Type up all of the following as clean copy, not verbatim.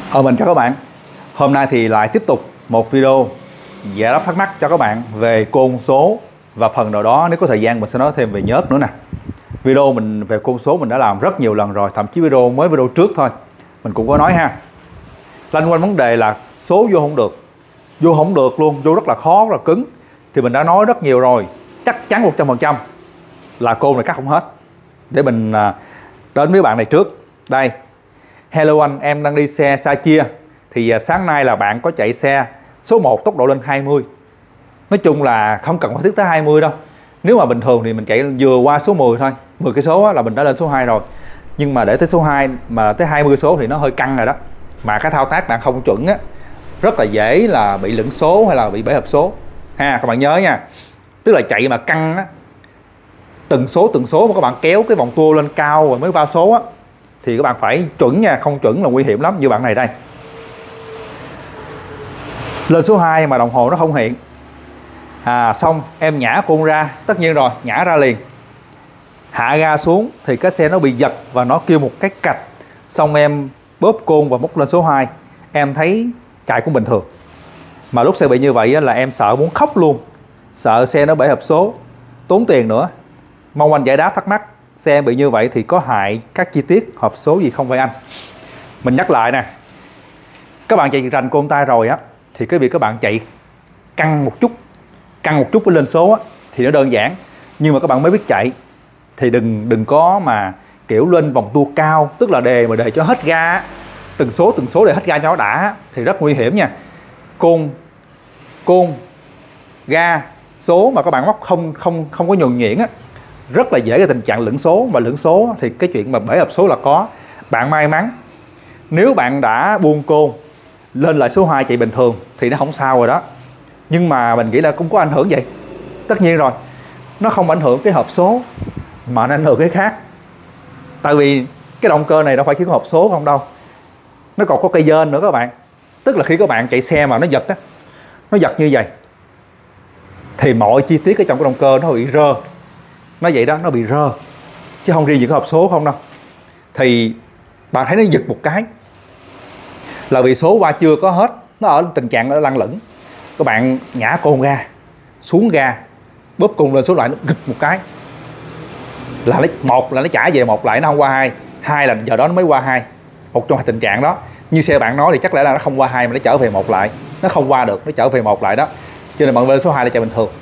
Mình chào các bạn. Hôm nay thì lại tiếp tục một video giải đáp thắc mắc cho các bạn về côn số, và phần nào đó nếu có thời gian mình sẽ nói thêm về nhớt nữa nè. Video mình về côn số mình đã làm rất nhiều lần rồi, thậm chí video trước thôi mình cũng có nói ha. Lanh quanh vấn đề là số vô không được luôn, vô rất là khó, rất là cứng. Thì mình đã nói rất nhiều rồi, chắc chắn 100% là côn này cắt không hết. Để mình đến với bạn này trước. Đây, hello anh, em đang đi xe xa chia. Thì sáng nay là bạn có chạy xe số 1 tốc độ lên 20. Nói chung là không cần phải thiết tới 20 đâu. Nếu mà bình thường thì mình chạy vừa qua số 10 thôi, 10 cây số là mình đã lên số 2 rồi. Nhưng mà để tới số 2 mà tới 20 số thì nó hơi căng rồi đó. Mà cái thao tác bạn không chuẩn á, rất là dễ là bị lẫn số hay là bị bể hợp số ha. Các bạn nhớ nha, tức là chạy mà căng á, từng số mà các bạn kéo cái vòng tua lên cao rồi mới vào số á, thì các bạn phải chuẩn nha, không chuẩn là nguy hiểm lắm. Như bạn này đây, lên số 2 mà đồng hồ nó không hiện, xong em nhả côn ra, tất nhiên rồi, nhả ra liền, hạ ga xuống thì cái xe nó bị giật và nó kêu một cái cạch. Xong em bóp côn và múc lên số 2, em thấy chạy cũng bình thường. Mà lúc xe bị như vậy là em sợ muốn khóc luôn, sợ xe nó bể hộp số, tốn tiền nữa. Mong anh giải đáp thắc mắc, xe bị như vậy thì có hại các chi tiết hộp số gì không vậy anh? Mình nhắc lại nè, các bạn chạy rành côn tay rồi á, thì cái việc các bạn chạy căng một chút mới lên số á, thì nó đơn giản. Nhưng mà các bạn mới biết chạy thì đừng có mà kiểu lên vòng tua cao, tức là đề cho hết ga á, từng số để hết ga cho nó đã, thì rất nguy hiểm nha. Côn ga số mà các bạn móc không có nhuần nhuyễn á, rất là dễ gây tình trạng lẫn số. Mà lẫn số thì cái chuyện mà bể hộp số là có. Bạn may mắn nếu bạn đã buông côn lên lại số 2 chạy bình thường thì nó không sao rồi đó. Nhưng mà mình nghĩ là cũng có ảnh hưởng vậy. Tất nhiên rồi, nó không ảnh hưởng cái hộp số mà nó ảnh hưởng cái khác. Tại vì cái động cơ này đâu phải chỉ có hộp số không đâu, nó còn có cây dên nữa các bạn. Tức là khi các bạn chạy xe mà nó giật á, nó giật như vậy thì mọi chi tiết ở trong cái động cơ nó bị rơ. Nó vậy đó, nó bị rơ, chứ không riêng những cái hộp số không đâu. Thì bạn thấy nó giật một cái là vì số qua chưa có hết, nó ở tình trạng nó lăn lửng. Các bạn nhả côn ra, xuống ga, bóp côn lên số lại, nó gịch một cái là nó trả về một lại, nó không qua hai là giờ đó nó mới qua 2. Một trong hai tình trạng đó. Như xe bạn nói thì chắc lẽ là nó không qua 2 mà nó trở về một lại, nó không qua được, nó trở về một lại đó. Cho nên bạn lên số 2 là chạy bình thường.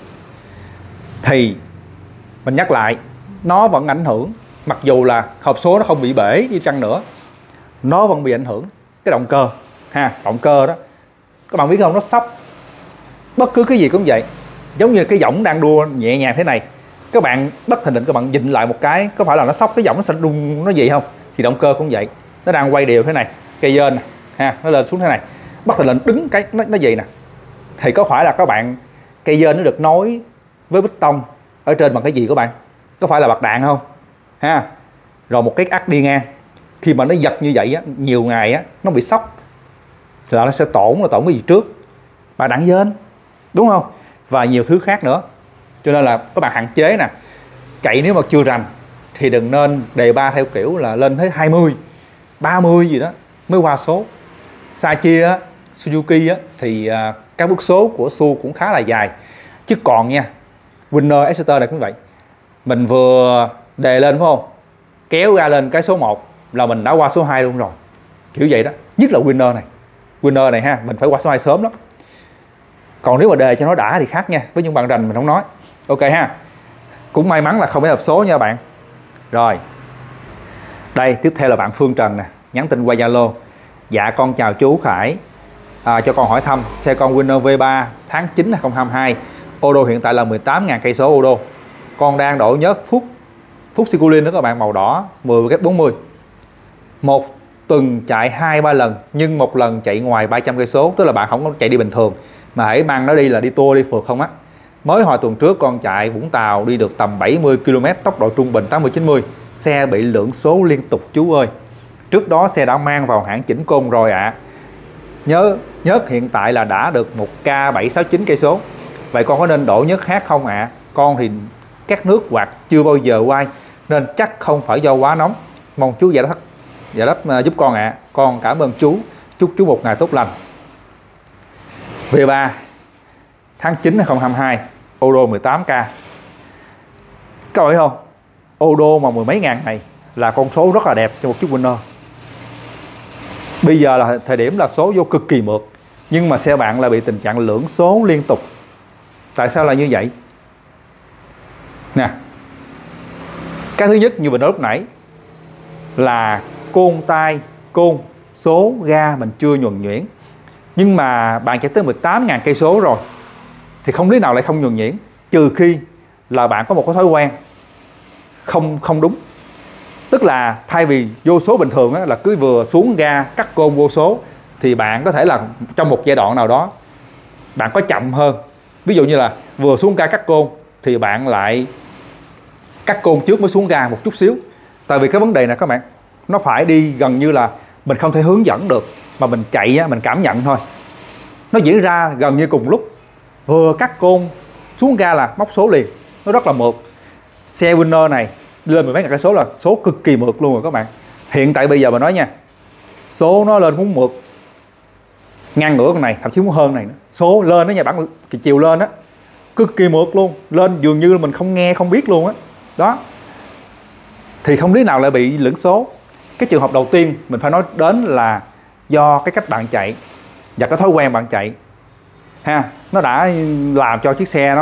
Thì mình nhắc lại, nó vẫn ảnh hưởng. Mặc dù là hộp số nó không bị bể đi chăng nữa, nó vẫn bị ảnh hưởng. Cái động cơ ha, động cơ đó, các bạn biết không, nó sóc. Bất cứ cái gì cũng vậy. Giống như cái võng đang đua nhẹ nhàng thế này, các bạn bất thình lình các bạn dịnh lại một cái, có phải là nó sóc, cái võng nó sẽ rung, nó gì không? Thì động cơ cũng vậy, nó đang quay đều thế này, cây dên nè ha, nó lên xuống thế này, bất thình lình đứng cái nó gì nè, thì có phải là các bạn cây dên nó được nối với bê tông ở trên bằng cái gì các bạn? Có phải là bạc đạn không ha? Rồi một cái ắc đi ngang, khi mà nó giật như vậy á, nhiều ngày á, nó bị sốc là nó sẽ tổn cái gì trước? Bạc đạn dên, đúng không? Và nhiều thứ khác nữa. Cho nên là các bạn hạn chế nè, chạy nếu mà chưa rành thì đừng nên đề ba theo kiểu là lên tới 20, 30 gì đó mới qua số. Xa chia á, Suzuki á, thì các bước số của Su cũng khá là dài. Chứ còn nha, Winner Exeter này cũng vậy. Mình vừa đề lên phải không, kéo ra lên cái số 1 là mình đã qua số 2 luôn rồi, kiểu vậy đó. Nhất là Winner này ha, mình phải qua số 2 sớm lắm. Còn nếu mà đề cho nó đã thì khác nha, với những bạn rành mình không nói. Ok ha. Cũng may mắn là không phải hộp số nha bạn. Rồi, đây tiếp theo là bạn Phương Trần nè, nhắn tin qua Zalo. Dạ con chào chú Khải, cho con hỏi thăm xe con Winner V3 tháng 9 2022, ô đô hiện tại là 18.000 cây số ô đô. Con đang đổ nhớt Phúc Siculin đó các bạn, màu đỏ 10/40. Một tuần chạy 2-3 lần, nhưng một lần chạy ngoài 300 cây số, tức là bạn không có chạy đi bình thường mà hãy mang nó đi là đi tour đi phượt không á. Mới hồi tuần trước con chạy Vũng Tàu đi được tầm 70 km, tốc độ trung bình 80-90, xe bị lưỡng số liên tục chú ơi. Trước đó xe đã mang vào hãng chỉnh côn rồi ạ. Nhớt hiện tại là đã được 1K769 cây số. Vậy con có nên đổ nhớt khác không ạ? Con thì các nước quạt chưa bao giờ quay nên chắc không phải do quá nóng. Mong chú giải đáp giúp con ạ. Con cảm ơn chú. Chúc chú một ngày tốt lành. V3 tháng 9 2022, ô đô 18k. Các bạn thấy không? Ô đô mà mười mấy ngàn này là con số rất là đẹp cho một chiếc Winner. Bây giờ là thời điểm là số vô cực kỳ mượt, nhưng mà xe bạn lại bị tình trạng lưỡng số liên tục. Tại sao là như vậy? Nè, cái thứ nhất như mình nói lúc nãy là côn tay, côn số ga mình chưa nhuần nhuyễn. Nhưng mà bạn chạy tới 18.000 cây số rồi thì không lý nào lại không nhuần nhuyễn, trừ khi là bạn có một cái thói quen không đúng. Tức là thay vì vô số bình thường á, là cứ vừa xuống ga cắt côn vô số, thì bạn có thể là trong một giai đoạn nào đó bạn có chậm hơn. Ví dụ như là vừa xuống ga cắt côn thì bạn lại cắt côn trước mới xuống ga một chút xíu. Tại vì cái vấn đề này các bạn, nó phải đi gần như là mình không thể hướng dẫn được, mà mình chạy mình cảm nhận thôi. Nó diễn ra gần như cùng lúc, vừa cắt côn xuống ga là móc số liền. Nó rất là mượt. Xe Winner này lên mười mấy ngàn cây số là số cực kỳ mượt luôn rồi các bạn. Hiện tại bây giờ mà nói nha, số nó lên muốn mượt ngang ngửa con này, thậm chí muốn hơn này nữa. Số lên đó nha bạn, cái chiều lên á cực kỳ mượt luôn, lên dường như mình không nghe không biết luôn á. Đó thì không lý nào lại bị lẫn số. Cái trường hợp đầu tiên mình phải nói đến là do cái cách bạn chạy và cái thói quen bạn chạy ha, nó đã làm cho chiếc xe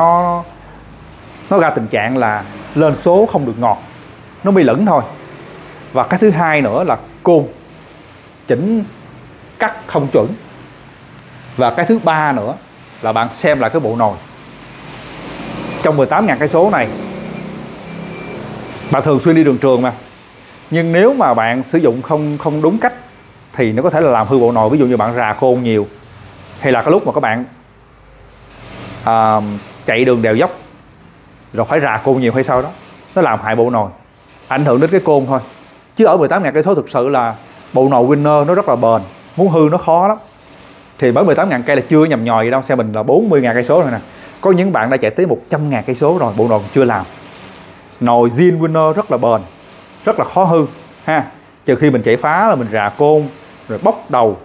nó ra tình trạng là lên số không được ngọt, nó bị lẫn thôi. Và cái thứ hai nữa là côn chỉnh cắt không chuẩn. Và cái thứ ba nữa là bạn xem lại cái bộ nồi. Trong 18.000 cây số này bạn thường xuyên đi đường trường mà, nhưng nếu mà bạn sử dụng không đúng cách thì nó có thể là làm hư bộ nồi. Ví dụ như bạn rà côn nhiều, hay là cái lúc mà các bạn chạy đường đèo dốc rồi phải rà côn nhiều hay sao đó, nó làm hại bộ nồi, ảnh hưởng đến cái côn thôi. Chứ ở 18.000 cây số thực sự là bộ nồi Winner nó rất là bền, muốn hư nó khó lắm. Thì mới 18.000 cây là chưa nhầm nhòi gì đâu, xe mình là 40.000 cây số rồi nè. Có những bạn đã chạy tới 100.000 cây số rồi, bộ nồi còn chưa làm. Nồi zin Winner rất là bền, rất là khó hư ha. Trừ khi mình chạy phá là mình rà côn rồi bóc đầu,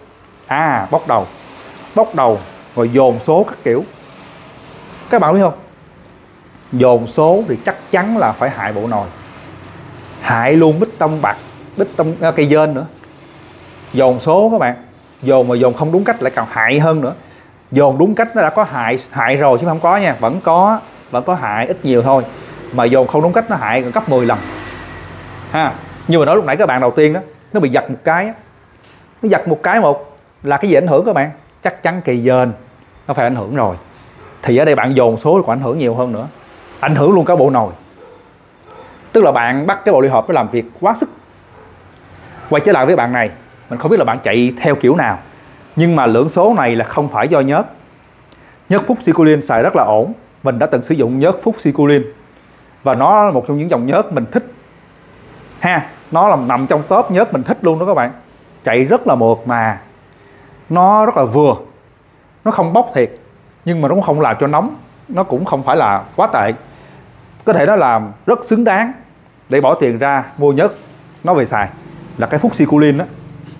bóc đầu rồi dồn số các kiểu. Các bạn biết không, dồn số thì chắc chắn là phải hại bộ nồi, hại luôn bích tông bạc, bích tông cây dên nữa. Dồn số các bạn, dồn mà dồn không đúng cách lại càng hại hơn nữa. Dồn đúng cách nó đã có hại rồi chứ không có nha, vẫn có hại ít nhiều thôi. Mà dồn không đúng cách nó hại còn gấp 10 lần ha. Như mà nói lúc nãy các bạn đầu tiên đó, nó bị giật một cái á. Nó giật một cái một là cái gì ảnh hưởng các bạn? Chắc chắn cây dên nó phải ảnh hưởng rồi. Thì ở đây bạn dồn số còn ảnh hưởng nhiều hơn nữa, ảnh hưởng luôn cả bộ nồi. Tức là bạn bắt cái bộ ly hộp nó làm việc quá sức. Quay trở lại với bạn này, mình không biết là bạn chạy theo kiểu nào, nhưng mà lưỡng số này là không phải do nhớt. Nhớt Fuxicillin xài rất là ổn. Mình đã từng sử dụng nhớt Fuxicillin và nó là một trong những dòng nhớt mình thích ha. Nó là nằm trong top nhớt mình thích luôn đó các bạn. Chạy rất là mượt mà nó rất là vừa. Nó không bốc thiệt, nhưng mà nó cũng không làm cho nóng. Nó cũng không phải là quá tệ. Có thể nó làm rất xứng đáng để bỏ tiền ra mua nhớt nó về xài, là cái Fuxicillin đó.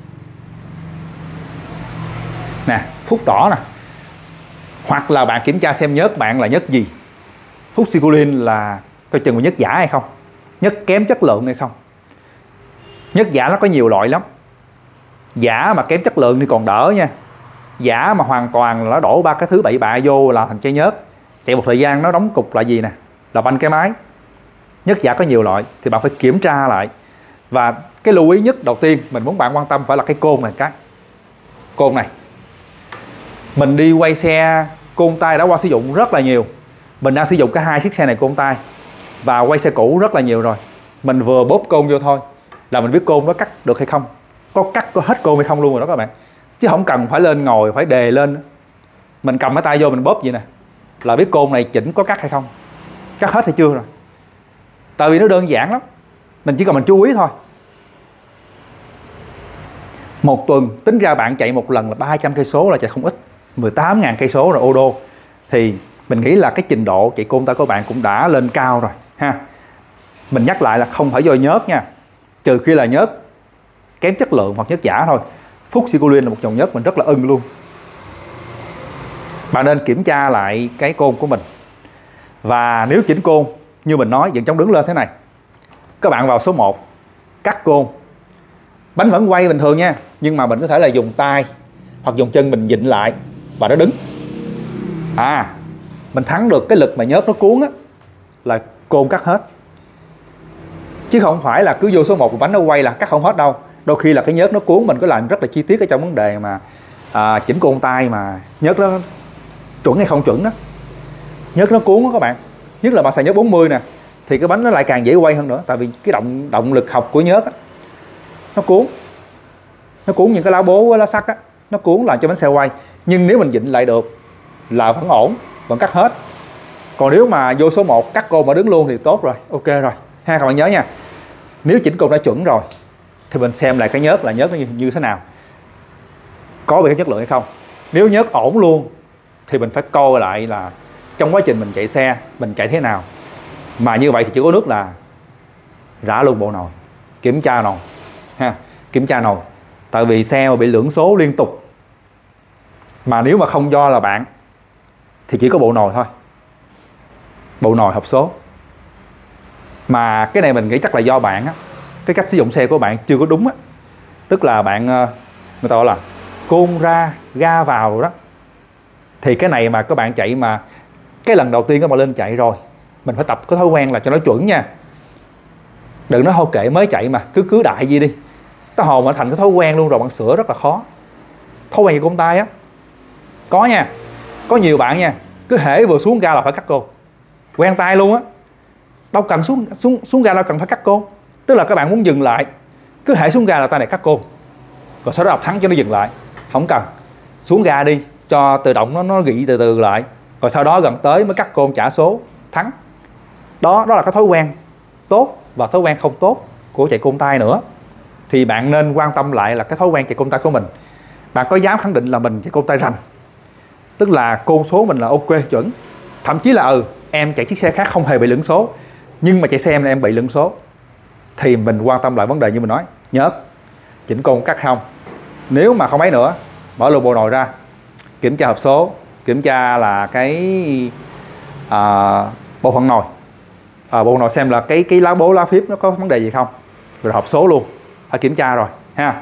Nè, phút đỏ nè. Hoặc là bạn kiểm tra xem nhớt bạn là nhớt gì. Fuxicillin là coi chừng là nhớt giả hay không, nhớt kém chất lượng hay không. Nhớt giả nó có nhiều loại lắm. Giả mà kém chất lượng thì còn đỡ nha. Giả mà hoàn toàn là nó đổ ba cái thứ bậy bạ vô là thành chai nhớt, chạy một thời gian nó đóng cục là gì nè, là banh cái máy. Nhớt giả có nhiều loại thì bạn phải kiểm tra lại. Và cái lưu ý nhất đầu tiên mình muốn bạn quan tâm phải là cái côn này. Cái côn này mình đi quay xe côn tay đã qua sử dụng rất là nhiều. Mình đang sử dụng cả hai chiếc xe này côn tay và quay xe cũ rất là nhiều rồi. Mình vừa bóp côn vô thôi là mình biết côn nó cắt được hay không, có cắt có hết côn hay không luôn rồi đó các bạn. Chứ không cần phải lên ngồi phải đề lên. Mình cầm cái tay vô mình bóp vậy nè là biết côn này chỉnh có cắt hay không, cắt hết hay chưa rồi. Tại vì nó đơn giản lắm, mình chỉ cần mình chú ý thôi. Một tuần tính ra bạn chạy một lần là 300 cây số là chạy không ít. 18.000 cây số rồi ô đô thì mình nghĩ là cái trình độ chạy côn tay của bạn cũng đã lên cao rồi ha. Mình nhắc lại là không phải do nhớt nha, trừ khi là nhớt kém chất lượng hoặc nhớt giả thôi. Fuxicodone là một dòng nhớt mình rất là ưng luôn. Bạn nên kiểm tra lại cái côn của mình. Và nếu chỉnh côn như mình nói, dựng chống đứng lên thế này, các bạn vào số 1 cắt côn, bánh vẫn quay bình thường nha, nhưng mà mình có thể là dùng tay hoặc dùng chân mình vịn lại và nó đứng. Mình thắng được cái lực mà nhớt nó cuốn á, là côn cắt hết. Chứ không phải là cứ vô số 1 bánh nó quay là cắt không hết đâu. Đôi khi là cái nhớt nó cuốn, mình có làm rất là chi tiết ở trong vấn đề mà chỉnh côn tay mà nhớt nó chuẩn hay không chuẩn đó. Nhớt nó cuốn đó các bạn. Nhất là bạn xài nhớt 40 nè, thì cái bánh nó lại càng dễ quay hơn nữa. Tại vì cái động lực học của nhớt á, nó cuốn những cái lá bố lá sắt á, nó cuốn làm cho bánh xe quay. Nhưng nếu mình vịn lại được là vẫn ổn, vẫn cắt hết. Còn nếu mà vô số 1 cắt côn mà đứng luôn thì tốt rồi, ok rồi ha. Các bạn nhớ nha, nếu chỉnh côn đã chuẩn rồi thì mình xem lại cái nhớt là nhớt nó như thế nào, có bị cái chất lượng hay không. Nếu nhớt ổn luôn thì mình phải coi lại là trong quá trình mình chạy xe mình chạy thế nào. Mà như vậy thì chỉ có nước là rã luôn bộ nồi, kiểm tra nồi ha, kiểm tra nồi. Tại vì xe mà bị lưỡng số liên tục, mà nếu mà không do là bạn thì chỉ có bộ nồi thôi, bộ nồi hộp số. Mà cái này mình nghĩ chắc là do bạn á, cái cách sử dụng xe của bạn chưa có đúng á. Tức là bạn, người ta gọi là côn ra ga vào rồi đó. Thì cái này mà các bạn chạy mà cái lần đầu tiên các bạn lên chạy rồi, mình phải tập cái thói quen là cho nó chuẩn nha. Đừng nói thôi kệ mới chạy mà cứ đại gì đi, tới hồi mà thành cái thói quen luôn rồi bạn sửa rất là khó. Thói quen về côn tay á, có nha, có nhiều bạn nha, cứ hễ vừa xuống ga là phải cắt côn, quen tay luôn á. Đâu cần xuống ga đâu cần phải cắt côn. Tức là các bạn muốn dừng lại, cứ hễ xuống ga là tay này cắt côn, rồi sau đó đạp thắng cho nó dừng lại. Không cần, xuống ga đi cho tự động nó gị từ từ lại, rồi sau đó gần tới mới cắt côn trả số thắng. Đó là cái thói quen tốt và thói quen không tốt của chạy côn tay nữa. Thì bạn nên quan tâm lại là cái thói quen chạy côn tay của mình. Bạn có dám khẳng định là mình chạy côn tay rành, tức là côn số mình là ok chuẩn, thậm chí là em chạy chiếc xe khác không hề bị lửng số, nhưng mà chạy xe em bị lửng số, thì mình quan tâm lại vấn đề như mình nói, nhớ chỉnh côn cắt không. Nếu mà không ấy nữa, mở luôn bộ nồi ra, kiểm tra hộp số, kiểm tra là cái bộ phận nồi, bộ nồi xem là cái lá bố lá phíp nó có vấn đề gì không, rồi hộp số luôn phải kiểm tra rồi ha.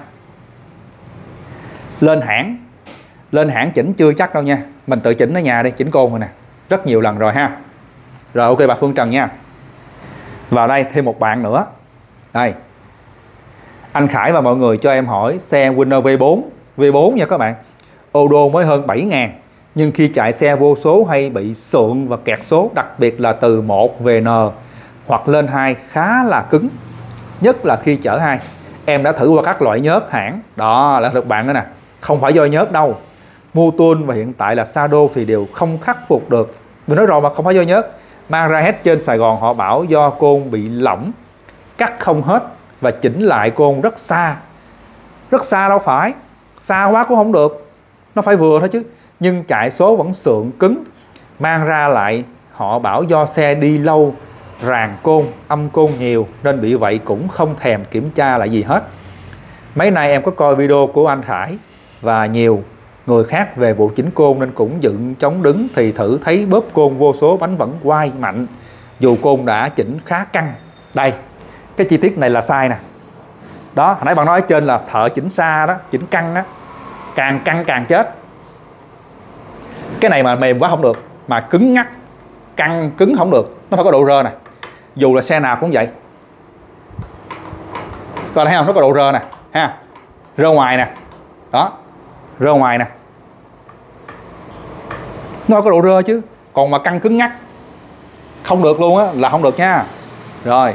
Lên hãng chỉnh chưa chắc đâu nha, mình tự chỉnh ở nhà đi, chỉnh côn rồi nè, rất nhiều lần rồi ha. Rồi ok bà Phương Trần nha. Vào đây thêm một bạn nữa. Đây, anh Khải và mọi người cho em hỏi xe Winner V4 nha các bạn. Ô đô mới hơn 7.000, nhưng khi chạy xe vô số hay bị sượng và kẹt số, đặc biệt là từ 1 về N hoặc lên 2 khá là cứng, nhất là khi chở 2. Em đã thử qua các loại nhớt hãng, đó là được bạn nữa nè, không phải do nhớt đâu. Motul và hiện tại là Sado thì đều không khắc phục được. Mình nói rồi mà, không phải do nhớt. Mang ra hết trên Sài Gòn họ bảo do côn bị lỏng, cắt không hết và chỉnh lại côn rất xa. Rất xa đâu phải, xa quá cũng không được, nó phải vừa thôi chứ. Nhưng chạy số vẫn sượng cứng. Mang ra lại họ bảo do xe đi lâu, ràng côn, âm côn nhiều nên bị vậy, cũng không thèm kiểm tra lại gì hết. Mấy nay em có coi video của anh Khải và nhiều người khác về vụ chỉnh côn nên cũng dựng chống đứng, thì thử thấy bóp côn vô số bánh vẫn quay mạnh dù côn đã chỉnh khá căng. Đây, cái chi tiết này là sai nè. Đó, hồi nãy bạn nói ở trên là thợ chỉnh xa đó, chỉnh căng á, càng căng càng chết. Cái này mà mềm quá không được, mà cứng ngắt, căng cứng không được, nó phải có độ rơ nè. Dù là xe nào cũng vậy. Coi thấy không, nó có độ rơ nè ha, rơ ngoài nè, đó, rơ ngoài nè, nó có độ rơ chứ. Còn mà căng cứng ngắt không được luôn á, là không được nha. Rồi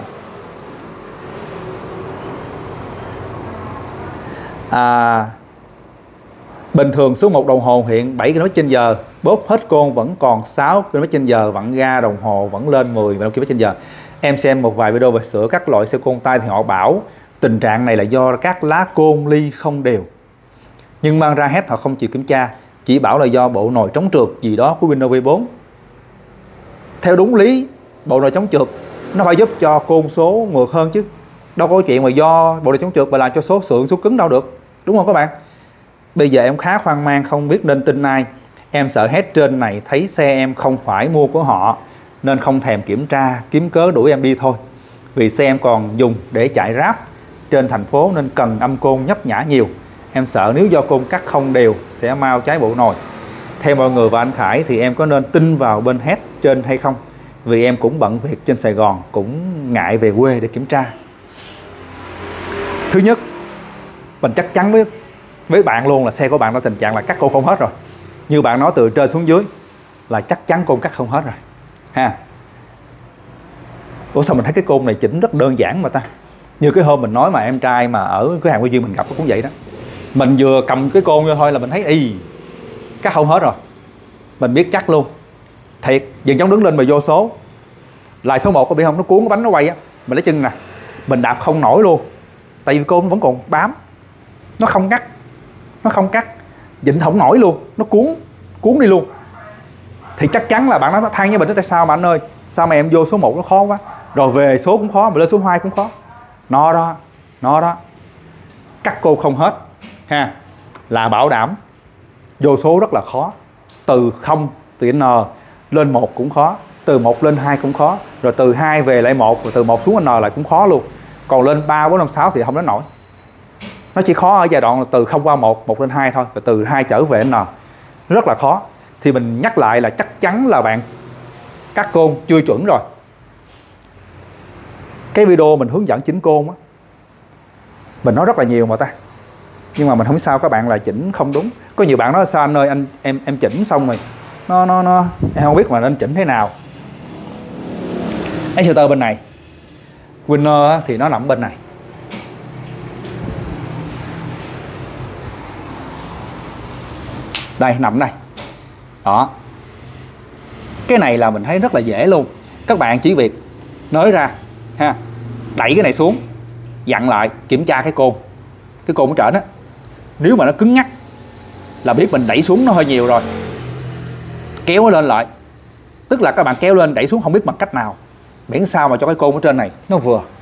bình thường số 1 đồng hồ hiện 7 km/h, bóp hết côn vẫn còn 6 km/h, vặn ga đồng hồ vẫn lên 10 km/h. Em xem một vài video về sửa các loại xe côn tay thì họ bảo tình trạng này là do các lá côn ly không đều. Nhưng mang ra hết họ không chịu kiểm tra, chỉ bảo là do bộ nồi chống trượt gì đó của Winner V4. Theo đúng lý, bộ nồi chống trượt nó phải giúp cho côn số mượt hơn chứ. Đâu có chuyện mà do bộ nồi chống trượt mà làm cho số sượng số cứng đâu được, đúng không các bạn? Bây giờ em khá hoang mang không biết nên tin ai. Em sợ hết trên này thấy xe em không phải mua của họ nên không thèm kiểm tra, kiếm cớ đuổi em đi thôi. Vì xe em còn dùng để chạy Grab trên thành phố nên cần âm côn nhấp nhả nhiều. Em sợ nếu do côn cắt không đều sẽ mau cháy bộ nồi. Theo mọi người và anh Khải thì em có nên tin vào bên hết trên hay không? Vì em cũng bận việc trên Sài Gòn, cũng ngại về quê để kiểm tra. Thứ nhất, mình chắc chắn với bạn luôn là xe của bạn đã tình trạng là cắt côn không hết rồi. Như bạn nói từ trên xuống dưới là chắc chắn côn cắt không hết rồi ha. Ủa sao mình thấy cái côn này chỉnh rất đơn giản mà ta. Như cái hôm mình nói mà em trai mà ở cửa hàng Quy Duyên mình gặp cũng vậy đó. Mình vừa cầm cái côn vô thôi là mình thấy cắt không hết rồi. Mình biết chắc luôn. Thiệt, dừng chống đứng lên mà vô số. Lại số 1 có biết không, nó cuốn cái bánh nó quay á, mình lấy chân nè, mình đạp không nổi luôn. Tại vì côn vẫn còn bám. Nó không cắt. Dịnh không nổi luôn, nó cuốn đi luôn. Thì chắc chắn là bạn nói than với mình tại sao mà anh ơi, sao mà em vô số 1 nó khó quá, rồi về số cũng khó, mà lên số 2 cũng khó. Nó đó. Cắt côn không hết ha, là bảo đảm vô số rất là khó. Từ 0 từ N lên 1 cũng khó, từ 1 lên 2 cũng khó, rồi từ 2 về lại 1, rồi từ 1 xuống N lại cũng khó luôn. Còn lên 3, 4, 5, 6 thì không đến nổi. Nó chỉ khó ở giai đoạn là từ 0 qua 1, 1 lên 2 thôi, rồi từ 2 trở về N. Rất là khó. Thì mình nhắc lại là chắc chắn là bạn cắt côn chưa chuẩn rồi. Cái video mình hướng dẫn chỉnh côn á, mình nói rất là nhiều mà ta. Nhưng mà mình không biết sao các bạn lại chỉnh không đúng. Có nhiều bạn nói sao anh ơi, em chỉnh xong rồi nó em không biết mà nên chỉnh thế nào. Exhaustor bên này, Winner thì nó nằm bên này. Đây, nằm đây. Đó. Cái này là mình thấy rất là dễ luôn. Các bạn chỉ việc nới ra ha, đẩy cái này xuống, dặn lại, kiểm tra cái côn ở trển á. Nếu mà nó cứng nhắc là biết mình đẩy xuống nó hơi nhiều rồi, kéo nó lên lại. Tức là các bạn kéo lên đẩy xuống không biết bằng cách nào, miễn sao mà cho cái côn ở trên này nó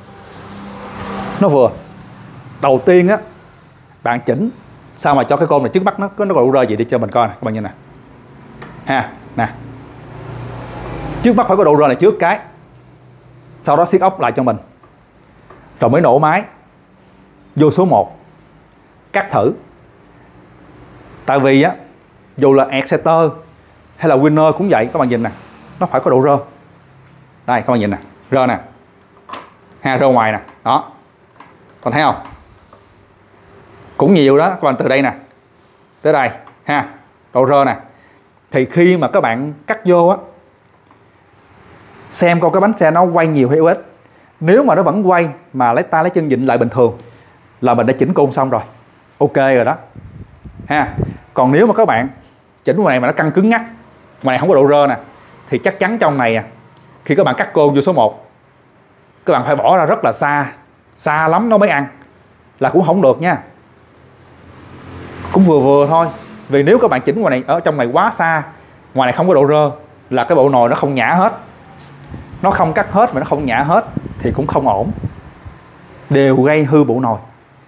vừa. Đầu tiên á, bạn chỉnh sao mà cho cái côn này trước mắt nó có độ rơ gì đi cho mình coi nè, các bạn nhìn nè ha, nè, trước mắt phải có độ rơ này trước cái, sau đó siết ốc lại cho mình, rồi mới nổ máy vô số 1 cắt thử. Tại vì á, dù là Exciter hay là Winner cũng vậy, các bạn nhìn nè, nó phải có độ rơ. Đây các bạn nhìn nè, rơ nè ha, rơ ngoài nè, đó, còn thấy không, cũng nhiều đó các bạn, từ đây nè tới đây ha, độ rơ nè. Thì khi mà các bạn cắt vô á, xem coi cái bánh xe nó quay nhiều hay ít. Nếu mà nó vẫn quay mà lấy tay lấy chân vịn lại bình thường là mình đã chỉnh côn xong rồi, ok rồi đó ha. Còn nếu mà các bạn chỉnh ngoài này mà nó căng cứng ngắc, ngoài này không có độ rơ nè, thì chắc chắn trong này khi các bạn cắt côn vô số 1, các bạn phải bỏ ra rất là xa lắm nó mới ăn, là cũng không được nha, cũng vừa thôi. Vì nếu các bạn chỉnh ngoài này, ở trong này quá xa, ngoài này không có độ rơ, là cái bộ nồi nó không nhả hết, nó không cắt hết mà nó không nhả hết thì cũng không ổn, đều gây hư bộ nồi.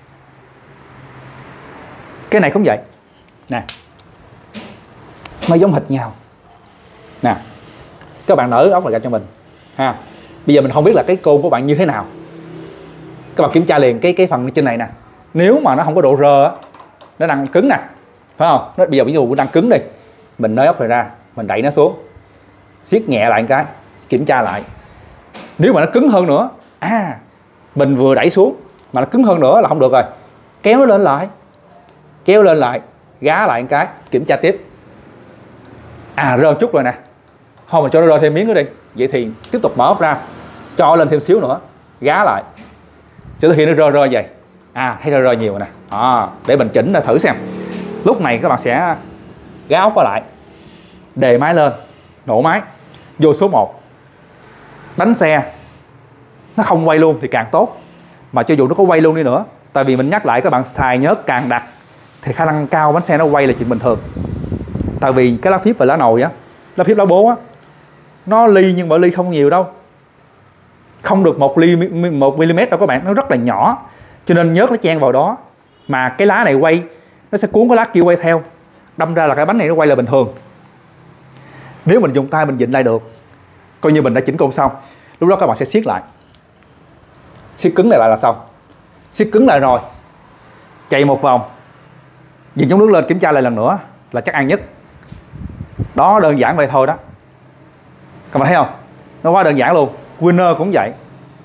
Cái này cũng vậy nè, nó giống hệt nhau nè. Các bạn nở ốc lại ra cho mình ha. Bây giờ mình không biết là cái côn của bạn như thế nào, các bạn kiểm tra liền cái phần trên này nè. Nếu mà nó không có độ rơ á, nó đang cứng nè, phải không? Bây giờ ví dụ nó đang cứng đi, mình nới ốc này ra, mình đẩy nó xuống, siết nhẹ lại một cái, kiểm tra lại. Nếu mà nó cứng hơn nữa, mình vừa đẩy xuống mà nó cứng hơn nữa là không được rồi, kéo nó lên lại, gá lại một cái, kiểm tra tiếp. Rơ chút rồi nè, thôi mình cho nó rơ thêm miếng nữa đi, vậy thì tiếp tục mở ốc ra, cho nó lên thêm xíu nữa, gá lại cho tới khi nó rơ vậy. Thấy rơ nhiều rồi nè, để mình chỉnh ra thử xem. Lúc này các bạn sẽ gá ốc qua lại, đề máy lên, nổ máy vô số 1. Đánh xe nó không quay luôn thì càng tốt, mà cho dù nó có quay luôn đi nữa, tại vì mình nhắc lại các bạn, xài nhớt càng đặc thì khả năng cao bánh xe nó quay là chuyện bình thường. Tại vì cái lá phíp và lá nồi á, lá phíp lá bố á, nó ly nhưng mà ly không nhiều đâu, không được 1 mm đâu các bạn, nó rất là nhỏ, cho nên nhớt nó chen vào đó. Mà cái lá này quay nó sẽ cuốn cái lát kia quay theo, đâm ra là cái bánh này nó quay lại bình thường. Nếu mình dùng tay mình vịn lại được, coi như mình đã chỉnh côn xong, lúc đó các bạn sẽ siết lại, siết cứng lại là xong. Siết cứng lại rồi, chạy một vòng, nhìn chống nước lên kiểm tra lại lần nữa là chắc ăn nhất. Đó, đơn giản vậy thôi đó. Các bạn thấy không? Nó quá đơn giản luôn. Winner cũng vậy.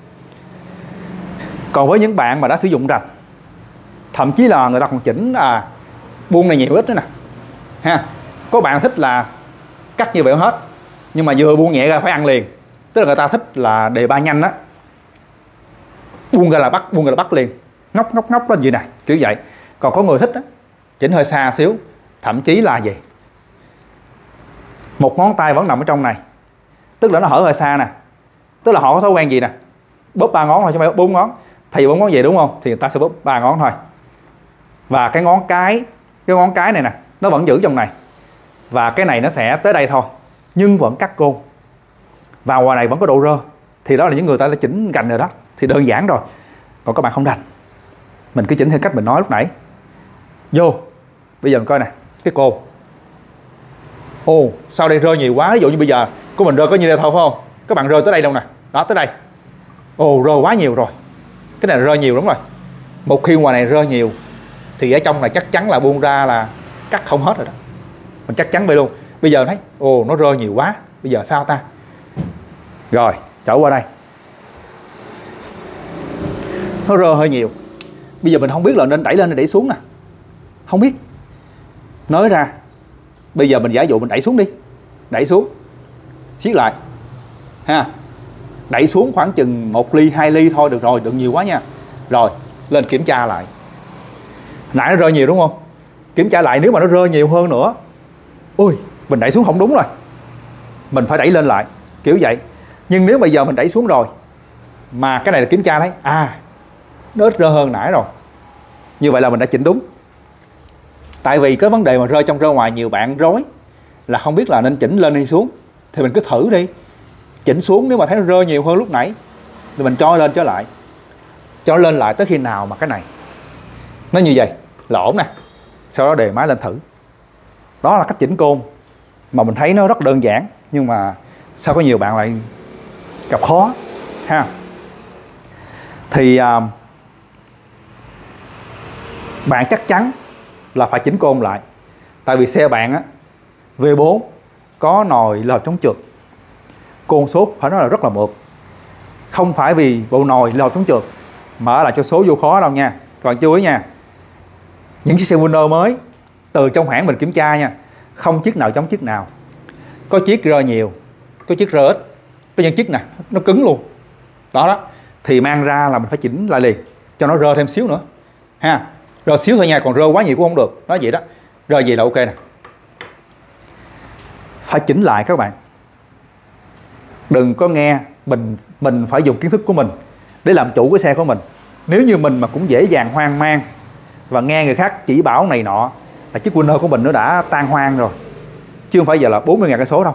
Còn với những bạn mà đã sử dụng rạch, thậm chí là người ta còn chỉnh buông này nhiều ít nữa nè ha. Có bạn thích là cắt như vậy hết, nhưng mà vừa buông nhẹ ra phải ăn liền. Tức là người ta thích là đề ba nhanh á, buông ra là bắt liền, ngóc lên gì này, kiểu vậy. Còn có người thích á, chỉnh hơi xa xíu, thậm chí là gì, một ngón tay vẫn nằm ở trong này, tức là nó hở hơi xa nè. Tức là họ có thói quen gì nè, bóp 3 ngón thôi chứ không phải 4 ngón. Thì 4 ngón vậy đúng không, thì người ta sẽ bóp 3 ngón thôi. Và cái ngón cái này nè, nó vẫn giữ trong này, và cái này nó sẽ tới đây thôi, nhưng vẫn cắt côn. Và ngoài này vẫn có độ rơ. Thì đó là những người ta đã chỉnh gành rồi đó, thì đơn giản rồi. Còn các bạn không rành, mình cứ chỉnh theo cách mình nói lúc nãy. Vô, bây giờ mình coi nè, cái côn. Ồ, sao đây rơ nhiều quá? Ví dụ như bây giờ của mình rơ có như đây thôi phải không? Các bạn rơ tới đây đâu nè, đó tới đây. Ồ, rơ quá nhiều rồi. Cái này rơ nhiều lắm rồi. Một khi ngoài này rơ nhiều thì ở trong này chắc chắn là buông ra là cắt không hết rồi đó. Mình chắc chắn vậy luôn. Bây giờ thấy, ồ, nó rơ nhiều quá, bây giờ sao ta? Rồi, trở qua đây. Nó rơ hơi nhiều. Bây giờ mình không biết là nên đẩy lên hay đẩy xuống nè. Không biết. Nói ra, bây giờ mình giả dụ mình đẩy xuống đi. Đẩy xuống, siết lại ha. Đẩy xuống khoảng chừng 1 ly, 2 ly thôi được rồi, đừng nhiều quá nha. Rồi, lên kiểm tra lại. Nãy nó rơ nhiều đúng không? Kiểm tra lại, nếu mà nó rơ nhiều hơn nữa, ui, mình đẩy xuống không đúng rồi, mình phải đẩy lên lại, kiểu vậy. Nhưng nếu bây giờ mình đẩy xuống rồi, mà cái này là kiểm tra đấy, nó ít rơ hơn nãy rồi, như vậy là mình đã chỉnh đúng. Tại vì cái vấn đề mà rơ trong rơ ngoài, nhiều bạn rối là không biết là nên chỉnh lên hay xuống. Thì mình cứ thử đi, chỉnh xuống, nếu mà thấy nó rơ nhiều hơn lúc nãy thì mình cho lên trở lại, cho nó lên lại tới khi nào mà cái này nó như vậy là ổn nè. Sau đó đề máy lên thử. Đó là cách chỉnh côn mà mình thấy nó rất đơn giản, nhưng mà sao có nhiều bạn lại gặp khó ha. Thì bạn chắc chắn là phải chỉnh côn lại. Tại vì xe bạn á, V4 có nồi lợp chống trượt, côn số phải nói là rất là mượt. Không phải vì bộ nồi lợp chống trượt mở lại cho số vô khó đâu nha. Còn chú ý nha, những chiếc xe Winner mới từ trong hãng mình kiểm tra nha, không chiếc nào chống chiếc nào. Có chiếc rơ nhiều, có chiếc rơ ít, có những chiếc nè nó cứng luôn. Đó thì mang ra là mình phải chỉnh lại liền, cho nó rơ thêm xíu nữa ha. Rơ xíu thôi nha, còn rơ quá nhiều cũng không được. Nói vậy đó, rơ gì là ok nè. Phải chỉnh lại các bạn. Đừng có nghe mình phải dùng kiến thức của mình để làm chủ cái xe của mình. Nếu như mình mà cũng dễ dàng hoang mang và nghe người khác chỉ bảo này nọ, là chiếc Winner của mình nó đã tan hoang rồi, chứ không phải giờ là 40.000 cây số đâu.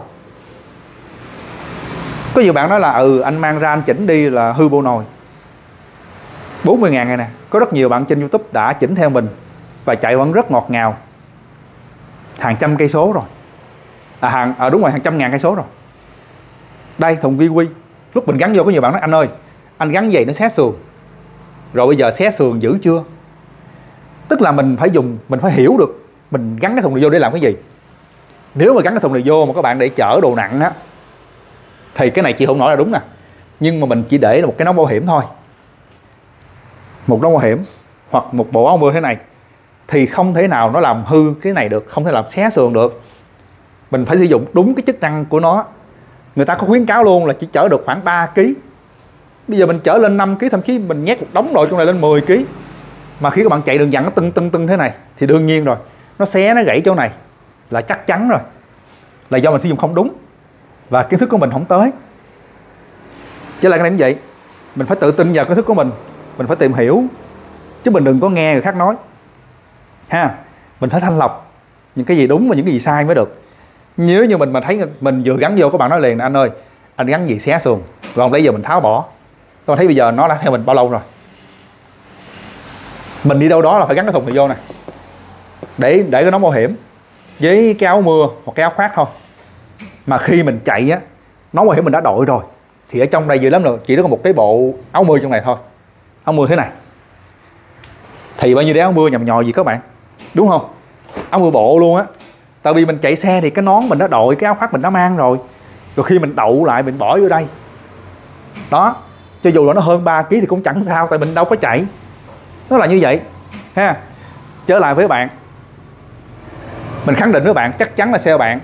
Có nhiều bạn nói là anh mang ra anh chỉnh đi là hư bộ nồi. 40.000 này nè, có rất nhiều bạn trên YouTube đã chỉnh theo mình và chạy vẫn rất ngọt ngào, hàng trăm cây số rồi. Đúng rồi, hàng trăm ngàn cây số rồi. Đây thùng vi lúc mình gắn vô, có nhiều bạn nói anh ơi, anh gắn vậy nó xé sườn. Rồi bây giờ xé sườn dữ chưa? Tức là mình phải hiểu được mình gắn cái thùng này vô để làm cái gì. Nếu mà gắn cái thùng này vô mà các bạn để chở đồ nặng á, thì cái này chị không nói là đúng nè. Nhưng mà mình chỉ để là một cái nón bảo hiểm thôi, một nón bảo hiểm hoặc một bộ áo mưa thế này, thì không thể nào nó làm hư cái này được, không thể làm xé sườn được. Mình phải sử dụng đúng cái chức năng của nó. Người ta có khuyến cáo luôn là chỉ chở được khoảng 3 kg. Bây giờ mình chở lên 5 kg, thậm chí mình nhét một đống đồ trong này lên 10 kg. Mà khi các bạn chạy đường dặn nó tưng thế này thì đương nhiên rồi, nó xé, nó gãy chỗ này là chắc chắn rồi, là do mình sử dụng không đúng và kiến thức của mình không tới. Chứ lại cái này như vậy, mình phải tự tin vào kiến thức của mình phải tìm hiểu, chứ mình đừng có nghe người khác nói ha. Mình phải thanh lọc những cái gì đúng và những cái gì sai mới được. Nếu như mình mà thấy mình vừa gắn vô, các bạn nói liền anh ơi, anh gắn gì xé sườn, còn bây giờ mình tháo bỏ. Tôi thấy bây giờ nó đã theo mình bao lâu rồi. Mình đi đâu đó là phải gắn cái thùng này vô nè. để cái nón bảo hiểm với cái áo mưa hoặc cái áo khoác thôi. Mà khi mình chạy á, nón bảo hiểm mình đã đội rồi thì ở trong đây dữ lắm rồi, chỉ có một cái bộ áo mưa trong này thôi, áo mưa thế này thì bao nhiêu đế áo mưa nhầm nhò gì các bạn, đúng không? Áo mưa bộ luôn á. Tại vì mình chạy xe thì cái nón mình đã đội, cái áo khoác mình đã mang rồi khi mình đậu lại mình bỏ vô đây đó, cho dù là nó hơn 3 kg thì cũng chẳng sao, tại mình đâu có chạy. Nó là như vậy ha. Trở lại với bạn, mình khẳng định với bạn chắc chắn là xe bạn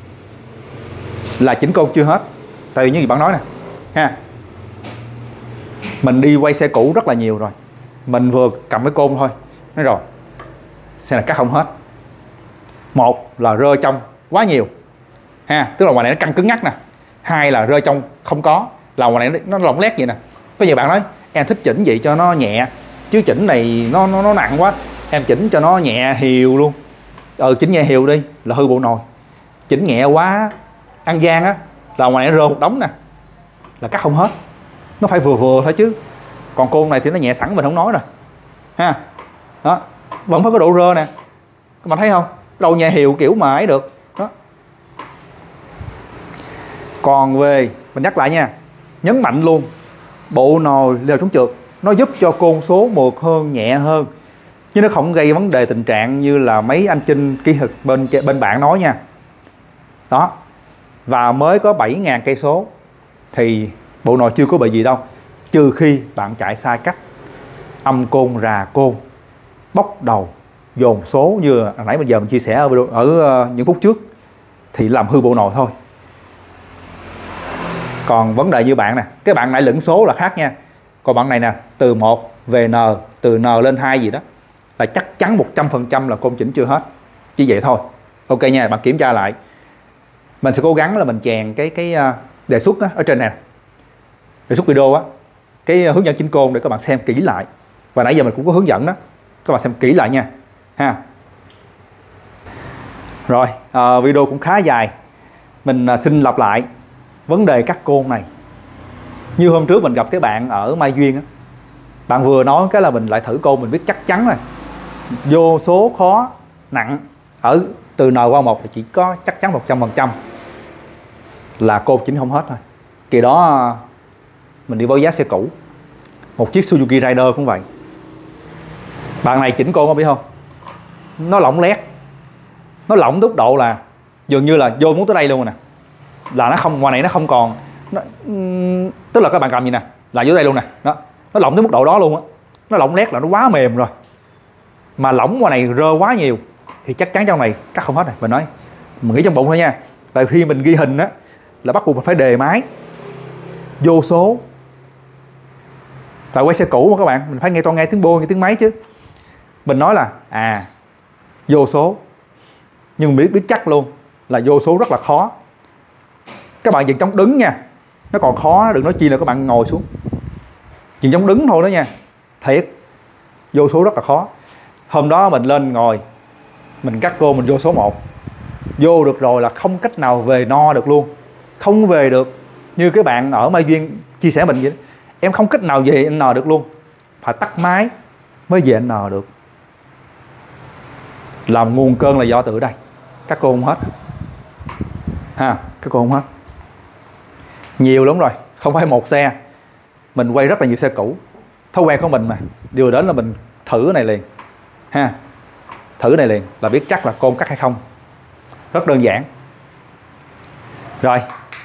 là chỉnh côn chưa hết. Tại vì như gì bạn nói nè ha, mình đi quay xe cũ rất là nhiều rồi, mình vừa cầm cái côn thôi nói rồi xe này cắt không hết. Một là rơ trong quá nhiều ha, tức là ngoài này nó căng cứng ngắc nè. Hai là rơ trong không có, là ngoài này nó lỏng lét vậy nè. Có nhiều bạn nói em thích chỉnh vậy cho nó nhẹ, chứ chỉnh này nó nặng quá, em chỉnh cho nó nhẹ hiều luôn. Chỉnh nhẹ hiều đi là hư bộ nồi. Chỉnh nhẹ quá ăn gian á là ngoài này nó rơ một đống nè, là cắt không hết. Nó phải vừa vừa thôi chứ. Còn côn này thì nó nhẹ sẵn mình không nói rồi ha. Đó, vẫn phải có độ rơ nè, các bạn thấy không? Đâu nhẹ hiều kiểu mà ấy được đó. Còn về mình nhắc lại nha, nhấn mạnh luôn, bộ nồi leo chống trượt nó giúp cho côn số mượt hơn, nhẹ hơn, chứ nó không gây vấn đề tình trạng như là mấy anh Trinh kỹ thuật bên bạn nói nha. Đó. Và mới có 7.000 cây số thì bộ nồi chưa có bị gì đâu, trừ khi bạn chạy sai cách, âm côn, rà côn, bóc đầu, dồn số như nãy bây giờ mình chia sẻ ở những phút trước thì làm hư bộ nồi thôi. Còn vấn đề như bạn nè, cái bạn này lẫn số là khác nha. Còn bạn này nè, từ 1 về N, từ N lên 2 gì đó là chắc chắn 100% là côn chỉnh chưa hết. Chỉ vậy thôi. Ok nha, bạn kiểm tra lại. Mình sẽ cố gắng là mình chèn cái đề xuất á, ở trên này, đề xuất video á, cái hướng dẫn chỉnh côn để các bạn xem kỹ lại. Và nãy giờ mình cũng có hướng dẫn đó, các bạn xem kỹ lại nha ha. Rồi, video cũng khá dài, mình xin lặp lại vấn đề cắt côn này. Như hôm trước mình gặp cái bạn ở Mai Duyên á, bạn vừa nói cái là mình lại thử côn, mình biết chắc chắn rồi, vô số khó nặng ở từ N qua 1 thì chỉ có chắc chắn 100% là côn chỉnh không hết thôi. Kỳ đó mình đi báo giá xe cũ, một chiếc Suzuki Rider cũng vậy. Bạn này chỉnh côn có biết không, nó lỏng lét, nó lỏng tốc độ là dường như là vô muốn tới đây luôn rồi nè, là nó không, ngoài này nó không còn nó, tức là các bạn cầm gì nè là vô đây luôn nè đó, nó lỏng tới mức độ đó luôn á. Nó lỏng lét là nó quá mềm rồi, mà lỏng ngoài này rơ quá nhiều thì chắc chắn trong này cắt không hết này. Mình nói mình nghĩ trong bụng thôi nha, tại khi mình ghi hình á là bắt buộc mình phải đề máy vô số. Tại quay xe cũ mà các bạn, mình phải nghe tiếng bô, nghe tiếng máy chứ. Mình nói là vô số, nhưng mình biết chắc luôn là vô số rất là khó. Các bạn dừng trong đứng nha, nó còn khó, đừng nói chi là các bạn ngồi xuống. Dừng trong đứng thôi đó nha, thiệt, vô số rất là khó. Hôm đó mình lên ngồi, mình cắt cô, mình vô số 1, vô được rồi là không cách nào về no được luôn, không về được. Như cái bạn ở Mai Duyên chia sẻ mình vậy đó, em không cách nào về N được luôn, phải tắt máy mới về N được. Làm nguồn cơn là do từ đây, các cô không hết ha, các cô không hết nhiều lắm rồi, không phải một xe. Mình quay rất là nhiều xe cũ, thói quen của mình mà, điều đến là mình thử cái này liền ha, thử cái này liền là biết chắc là côn cắt hay không. Rất đơn giản. Rồi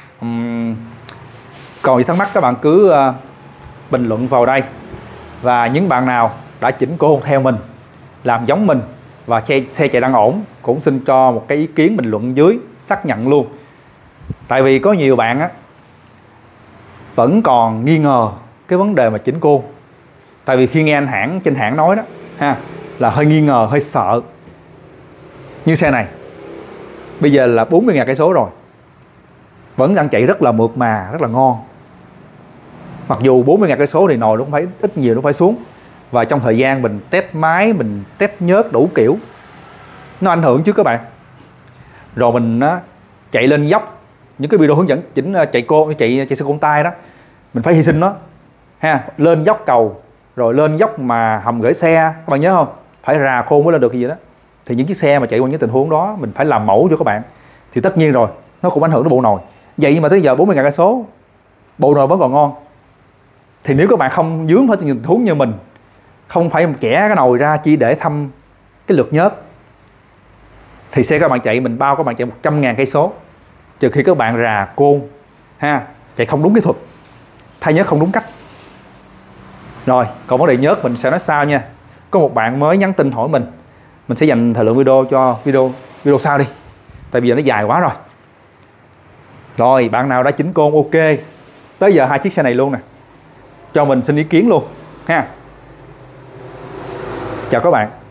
còn gì thắc mắc các bạn cứ bình luận vào đây. Và những bạn nào đã chỉnh côn theo mình, làm giống mình và xe chạy đang ổn, cũng xin cho một cái ý kiến bình luận dưới xác nhận luôn. Tại vì có nhiều bạn á vẫn còn nghi ngờ cái vấn đề mà chỉnh côn. Tại vì khi nghe anh trên hãng nói đó ha, là hơi nghi ngờ, hơi sợ. Như xe này bây giờ là 40.000 cây số rồi, vẫn đang chạy rất là mượt mà, rất là ngon. Mặc dù 40.000 cây số thì nồi nó cũng phải ít nhiều nó phải xuống. Và trong thời gian mình test máy, mình test nhớt đủ kiểu, nó ảnh hưởng chứ các bạn. Rồi mình chạy lên dốc, những cái video hướng dẫn chỉnh chạy xe côn tay đó, mình phải hy sinh nó ha. Lên dốc cầu, rồi lên dốc mà hầm gửi xe, các bạn nhớ không, phải rà khôn mới lên được cái gì đó. thì những chiếc xe mà chạy qua những tình huống đó mình phải làm mẫu cho các bạn, thì tất nhiên rồi nó cũng ảnh hưởng đến bộ nồi. Vậy mà tới giờ 40.000 cây số bộ nồi vẫn còn ngon. Thì nếu các bạn không dướng hết những tình huống như mình, không phải chẻ cái nồi ra chỉ để thăm cái lượt nhớt, thì xe các bạn chạy, mình bao các bạn chạy 100.000 cây số, trừ khi các bạn rà côn ha, chạy không đúng kỹ thuật, thay nhớt không đúng cách. Rồi còn vấn đề nhớt mình sẽ nói sau nha. Có một bạn mới nhắn tin hỏi mình sẽ dành thời lượng video cho video sau đi, tại vì giờ nó dài quá rồi. Rồi bạn nào đã chỉnh côn ok, tới giờ 2 chiếc xe này luôn nè, cho mình xin ý kiến luôn ha. Chào các bạn.